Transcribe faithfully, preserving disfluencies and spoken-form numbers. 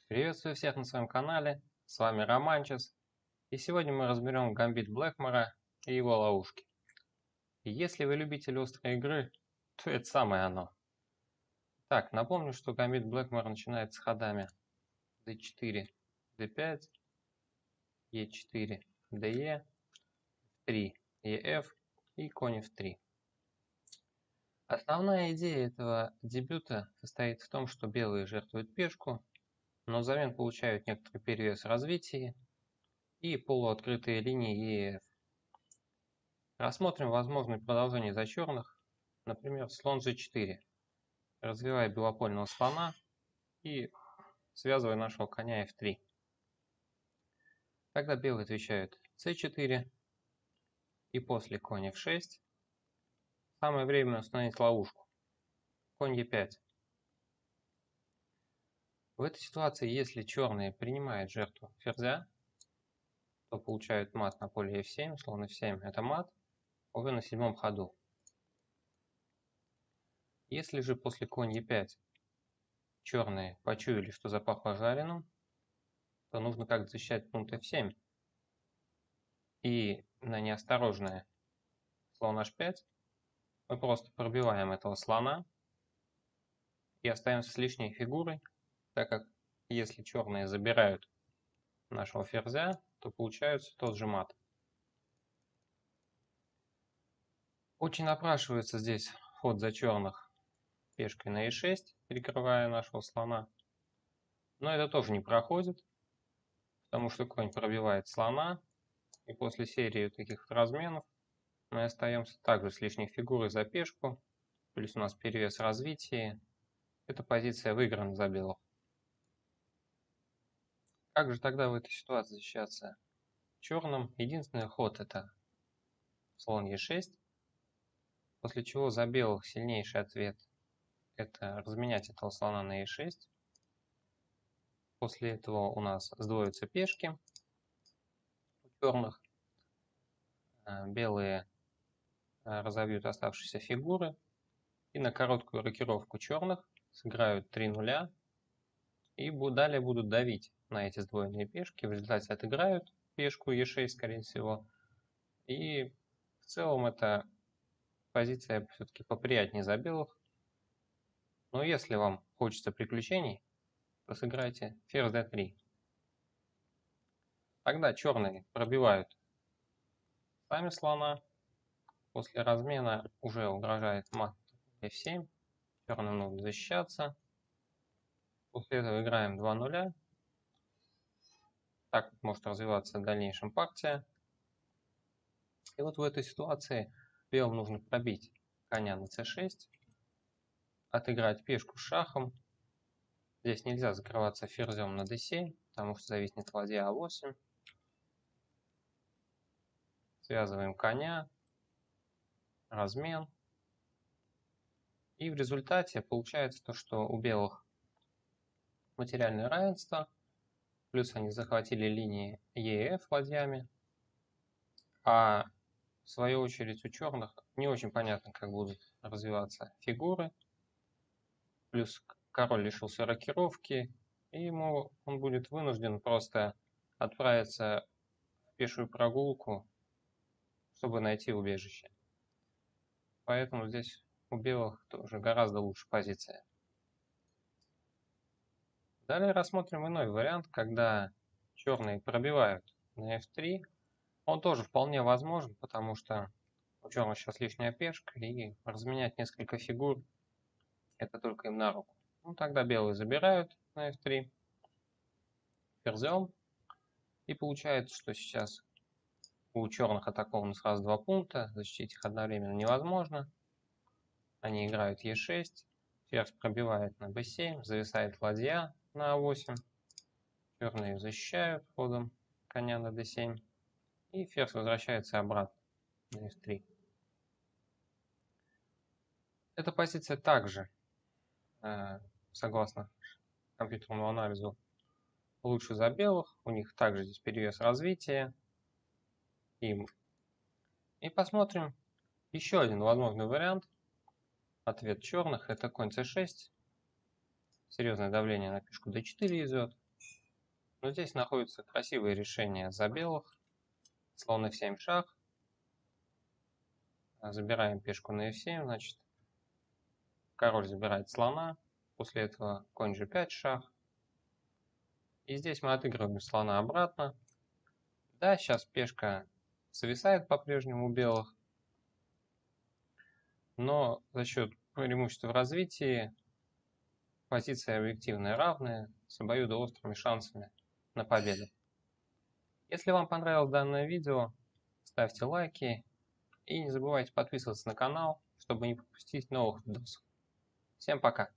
Приветствую всех на своем канале, с вами Романчес, и сегодня мы разберем гамбит Блэкмора и его ловушки. И если вы любитель острой игры, то это самое оно. Так, напомню, что гамбит Блэкмора начинается с ходами дэ четыре, дэ пять, е четыре, дэ е, эф три, е эф и конь эф три. Основная идея этого дебюта состоит в том, что белые жертвуют пешку, но взамен получают некоторый перевес в развитии и полуоткрытые линии е эф. Рассмотрим возможные продолжения за черных, например, слон же четыре, развивая белопольного слона и связывая нашего коня эф три. Тогда белые отвечают цэ четыре, и после конь эф шесть самое время установить ловушку. Конь е пять. В этой ситуации, если черные принимают жертву ферзя, то получают мат на поле эф семь, слон эф семь это мат, уже на седьмом ходу. Если же после конь е пять черные почуяли, что запахло жареным, то нужно как-то защищать пункт эф семь. И на неосторожное слон аш пять мы просто пробиваем этого слона и остаемся с лишней фигурой, так как если черные забирают нашего ферзя, то получается тот же мат. Очень напрашивается здесь ход за черных пешкой на е шесть, перекрывая нашего слона. Но это тоже не проходит, потому что конь пробивает слона, и после серии таких разменов мы остаемся также с лишней фигурой за пешку, плюс у нас перевес развития. Эта позиция выиграна за белых. Как же тогда в этой ситуации защищаться черным? Единственный ход это слон е шесть, после чего за белых сильнейший ответ это разменять этого слона на е шесть. После этого у нас сдвоятся пешки у черных. Белые разовьют оставшиеся фигуры и на короткую рокировку черных сыграют три нуля и далее будут давить на эти сдвоенные пешки. В результате отыграют пешку е шесть, скорее всего. И в целом эта позиция все-таки поприятнее за белых. Но если вам хочется приключений, то сыграйте ферзь дэ три. Тогда черные пробивают сами слона. После размена уже угрожает мат эф семь. Черным нужно защищаться. После этого играем два нуля. Так может развиваться в дальнейшем партия. И вот в этой ситуации белым нужно пробить коня на цэ шесть, отыграть пешку с шахом. Здесь нельзя закрываться ферзем на дэ семь, потому что зависнет ладья а восемь. Связываем коня, размен. И в результате получается то, что у белых материальное равенство, плюс они захватили линии е эф ладьями, а в свою очередь у черных не очень понятно, как будут развиваться фигуры. Плюс король лишился рокировки, и ему он будет вынужден просто отправиться в пешую прогулку, чтобы найти убежище. Поэтому здесь у белых тоже гораздо лучше позиция. Далее рассмотрим иной вариант, когда черные пробивают на эф три. Он тоже вполне возможен, потому что у черных сейчас лишняя пешка, и разменять несколько фигур это только им на руку. Ну, тогда белые забирают на эф три ферзем. И получается, что сейчас у черных атаковано сразу два пункта. Защитить их одновременно невозможно. Они играют е шесть. Ферзь пробивает на бэ семь. Зависает ладья на а восемь. Черные защищают ходом коня на дэ семь. И ферзь возвращается обратно на эф три. Эта позиция также, согласно компьютерному анализу, лучше за белых. У них также здесь перевес развития. И, и посмотрим еще один возможный вариант. Ответ черных это конь цэ шесть. Серьезное давление на пешку дэ четыре идет. Но здесь находится красивое решение за белых. Слон эф семь шах. Забираем пешку на эф семь, значит. Король забирает слона. После этого конь же пять шах. И здесь мы отыгрываем слона обратно. Да, сейчас пешка зависает по-прежнему у белых. Но за счет преимущества в развитии позиции объективно равные, с обоюдоострыми шансами на победу. Если вам понравилось данное видео, ставьте лайки и не забывайте подписываться на канал, чтобы не пропустить новых видосов. Всем пока!